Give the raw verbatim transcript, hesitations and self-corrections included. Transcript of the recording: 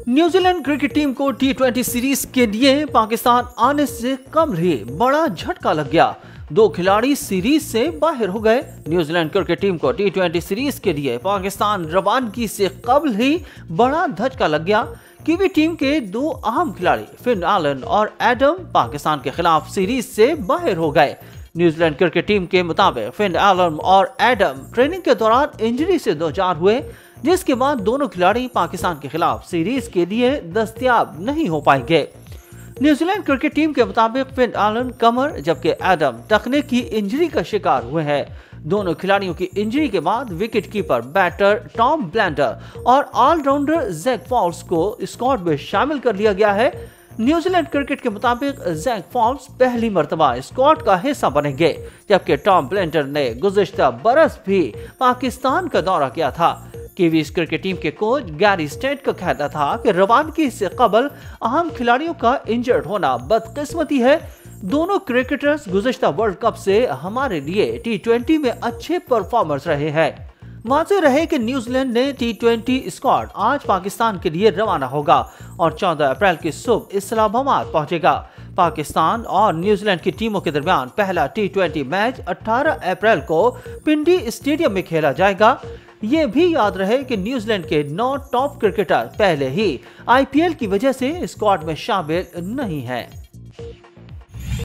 New Zealand cricket team को T twenty series के लिए पाकिस्तान आने से कम ही बड़ा झटका लग गया। दो खिलाड़ी सीरीज से बाहर हो गए। न्यूजीलैंड क्रिकेट टीम को टी ट्वेंटी सीरीज के लिए पाकिस्तान रवानगी से कबल ही बड़ा झटका लग गया। कीवी टीम के दो अहम खिलाड़ी फिन एलन और एडम पाकिस्तान के खिलाफ सीरीज से बाहर हो गए। न्यूजीलैंड क्रिकेट टीम के मुताबिक फिन एलन और एडम ट्रेनिंग के दौरान इंजरी से दो चार हुए, जिसके बाद दोनों खिलाड़ी पाकिस्तान के खिलाफ सीरीज के लिए दस्तयाब नहीं हो पाएंगे। न्यूजीलैंड क्रिकेट टीम के मुताबिक फिन एलन कमर जबकि एडम टखने की इंजरी का शिकार हुए हैं। दोनों खिलाड़ियों की इंजरी के बाद wicket keeper batter Tom Blundell और ऑलराउंडर जैक फॉल्स को स्क्वाड में शामिल कर लिया गया है। न्यूजीलैंड क्रिकेट के मुताबिक जैक फॉल्स पहली मर्तबा स्क्वाड का हिस्सा बनेंगे, जबकि टॉम ब्लेंडर ने गुज़िश्ता बरस भी पाकिस्तान का दौरा किया था। कीवीज क्रिकेट टीम के कोच गैरी स्टेट का कहना था कि रवानगी से कबल अहम खिलाड़ियों का इंजर्ड होना बदकिस्मती है। दोनों क्रिकेटर्स गुज़िश्ता वर्ल्ड कप से हमारे लिए टी ट्वेंटी में अच्छे परफॉर्मर्स रहे हैं। वाज़ेह रहे कि न्यूजीलैंड ने टी ट्वेंटी स्क्वाड आज पाकिस्तान के लिए रवाना होगा और चौदह अप्रैल की सुबह इस्लामाबाद पहुंचेगा। पाकिस्तान और न्यूजीलैंड की टीमों के दरमियान पहला टी ट्वेंटी मैच अठारह अप्रैल को पिंडी स्टेडियम में खेला जाएगा। ये भी याद रहे कि न्यूजीलैंड के नौ टॉप क्रिकेटर पहले ही आई पी एल की वजह से स्क्वाड में शामिल नहीं हैं।